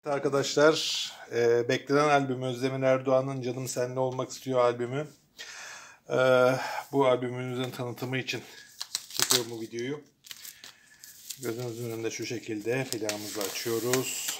Arkadaşlar, beklenen albüm Özlemir Erdoğan'ın Canım Seninle Olmak İstiyor albümü. Bu albümümüzün tanıtımı için çekiyorum bu videoyu. Gözünüzün önünde şu şekilde plağımızı açıyoruz.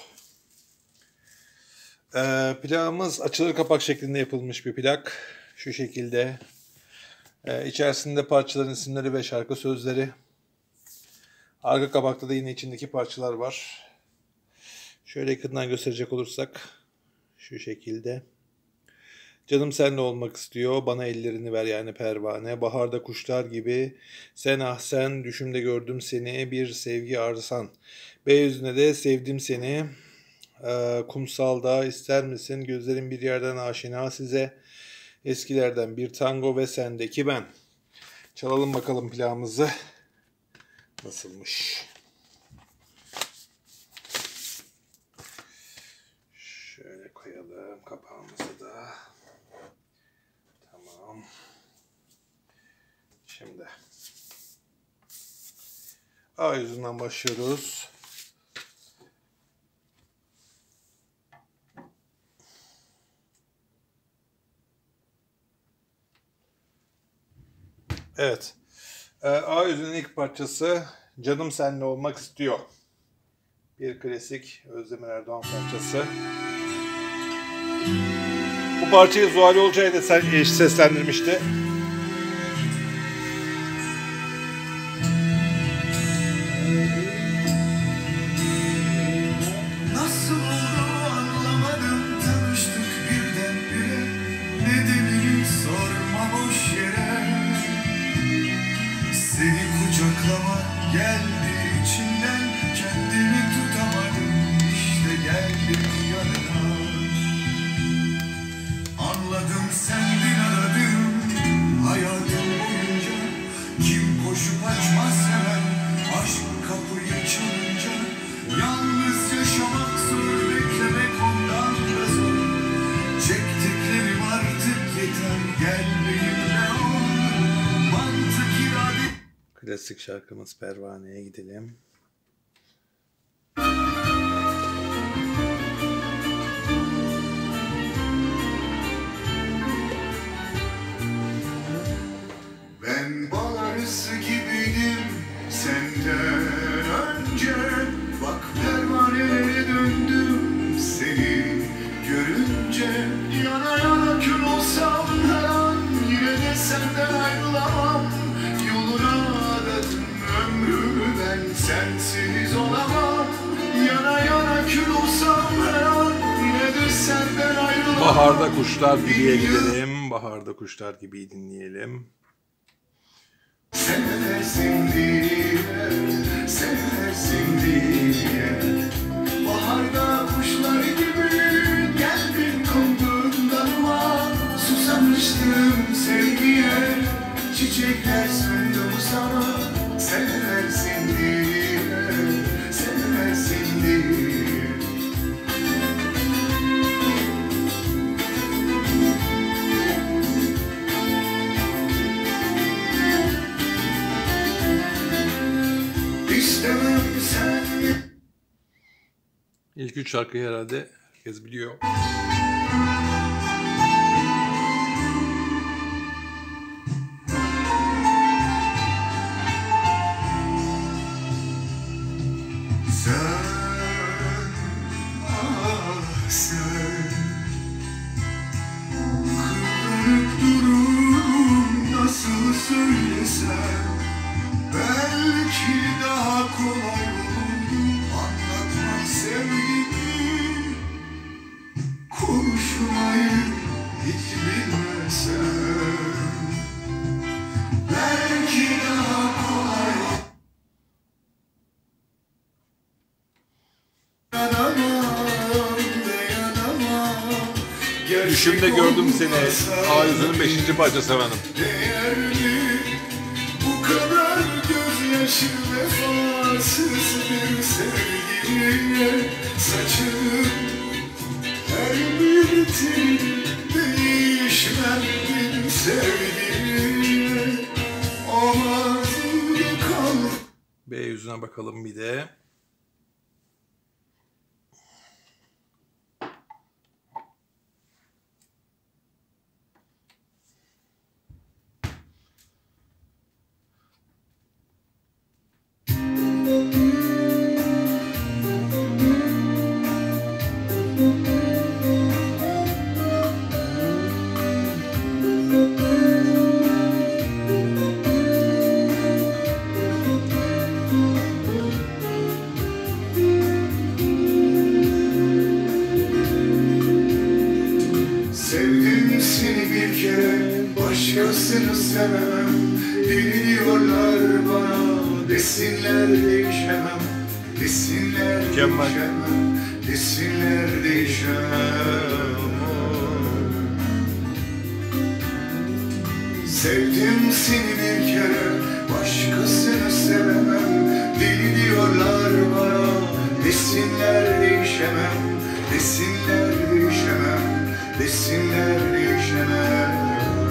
Plağımız açılır kapak şeklinde yapılmış bir plak. Şu şekilde. İçerisinde parçaların isimleri ve şarkı sözleri. Arka kapakta da yine içindeki parçalar var. Şöyle yakından gösterecek olursak şu şekilde. Canım seninle olmak istiyor, bana ellerini ver yani pervane. Baharda kuşlar gibi sen ah sen, düşümde gördüm seni, bir sevgi arsan. Beyüzüne de sevdim seni. Kumsalda ister misin, gözlerin bir yerden aşina size. Eskilerden bir tango ve sendeki ben. Çalalım bakalım plağımızı. Nasılmış? Şöyle koyalım kapağımızı da. Tamam. Şimdi A yüzünden başlıyoruz. Evet. A yüzünün ilk parçası Canım Seninle Olmak İstiyor. Bir klasik Özlemir Erdoğan parçası. Bu parçayı Zuhal Olcay da seslendirmişti. Nasıl oldu anlamadım, tanıştık birdenbire. Nedenini sorma boş yere. Seni kucaklamak geldi içimden, kendimi tutamadım, işte geldim yanına. Anladım sendin aradım hayatım boyunca. Kim koşup açmaz hemen aşk kapıyı çalınca. Yalnız yaşamak zor, beklemek ondan da zor. Çektiklerim artık yeter, gel benimle ol. Mantık irade. Klasik şarkımız Pervane'ye gidelim. Ben bal arısı gibiydim senden önce. Bak pervanelere döndüm seni görünce. Yana yana kül olsam her an, yine de senden ayrılamam. Yolunu aradım ömrümü, ben sensiz olamam. Yana yana kül olsam her an, yine de senden ayrılamam. Baharda Kuşlar Gibi'ye gidelim. Baharda Kuşlar Gibi'yi dinleyelim. Seversin diye, seversin diye. Baharda kuşlar gibi geldin kondun dalıma. Susamıştım sevgiye, çiçekler sundum sana. Seversin diye, seversin diye. İlk üç şarkıyı herhalde herkes biliyor. Sen, ah sen, kıvranıp dururum, nasıl söylesem. Belki daha kolay olur anlatmak sevgimi. Konuşmayı hiç bilmesem. Belki daha kolay. Düşümde gördüm seni. A yüzünün 5. parçası efendim. Değerli bu kadar gözyaşı, vefasız bir sevgiye. Saçın her bir telini değişmem bir sevgiye. Omazımda kal. B yüzüne bakalım bir de. Başkasını sevemem, deli diyorlar bana. Desinler değişemem, desinler Mükemmel. değişemem, desinler değişemem. Sevdim seni bir kere, başkasını sevemem. Deli diyorlar bana, desinler değişemem, desinler değişemem, desinler değişemem.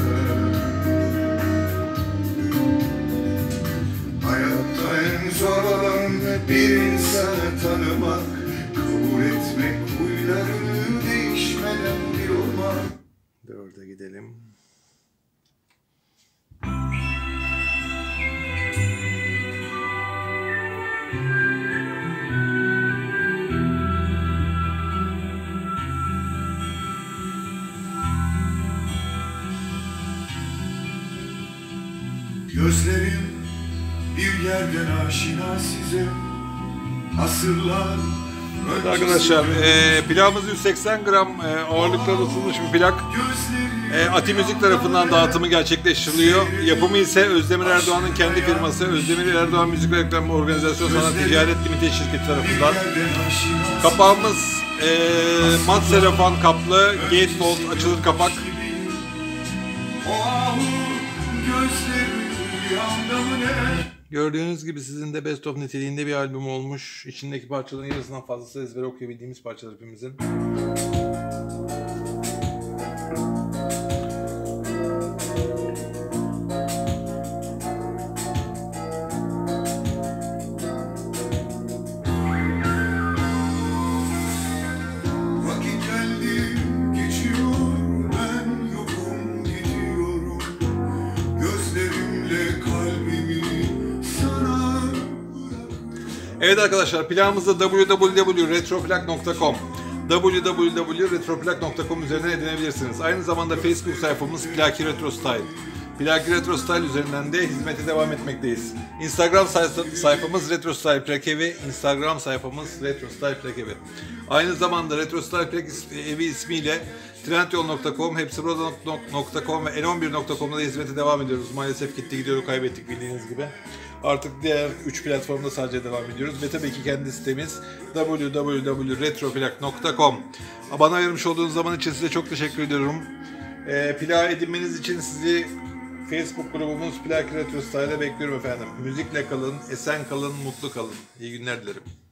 Hayatta en zor olan bir insanı tanımak, kabul etmek, huylarını değişmeden bir olmak. 4'e gidelim. Gözlerim bir yerden aşina size, asırlar Evet arkadaşlar, pilavımız 180 gram ağırlıkta ısıtılmış bir plak. Ati Müzik tarafından dağıtımı gerçekleştiriliyor. Yapımı ise Özdemir Erdoğan'ın kendi firması Özdemir Erdoğan Müzik ve Reklam Organizasyon Sanat Ticaret Limited şirketi tarafından. Kapağımız mat selofan kaplı, gatefold açılır kapak. Gördüğünüz gibi sizin de best of niteliğinde bir albüm olmuş. İçindeki parçaların yarısından fazlası ezbere okuyabildiğimiz parçalar hepimizin. Vakit geldi, geçiyor, ben yokum, gidiyorum. Gözlerimle kalbimi sana bırakıyorum. Evet arkadaşlar, plağımızı www.retroplak.com www.retroplak.com üzerinden edinebilirsiniz. Aynı zamanda Facebook sayfamız Plaki Retro Style. Plaki Retro Style üzerinden de hizmete devam etmekteyiz. Instagram sayfamız Retro Style Plak Evi, Instagram sayfamız Retro Style Plak Evi. Aynı zamanda Retro Style Plak Evi ismiyle Trendyol.com, hepsiburada.com ve n11.com'da da hizmete devam ediyoruz. Maalesef gitti gidiyoruz, kaybettik bildiğiniz gibi. Artık diğer 3 platformda sadece devam ediyoruz. Ve tabii ki kendi sitemiz www.retroplak.com. Bana ayırmış olduğunuz zaman için size çok teşekkür ediyorum. Plağı edinmeniz için sizi Facebook grubumuz Plaki Retro Style'e bekliyorum efendim. Müzikle kalın, esen kalın, mutlu kalın. İyi günler dilerim.